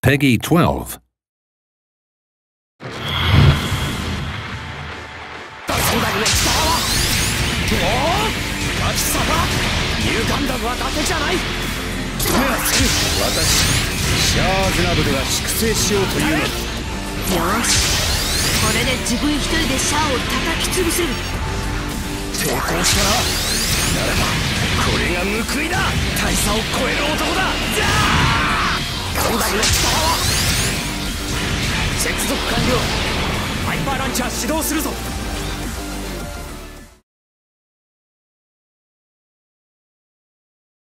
Peggy 12. 歪んだは伊達じゃない。私シャアズナブルが粛清しようというのだ。よし、これで自分一人でシャアを叩き潰せる。 成功したならばこれが報いだ。大差を超える男だ。ガンダムの力は接続完了。ハイパーランチャー始動するぞ。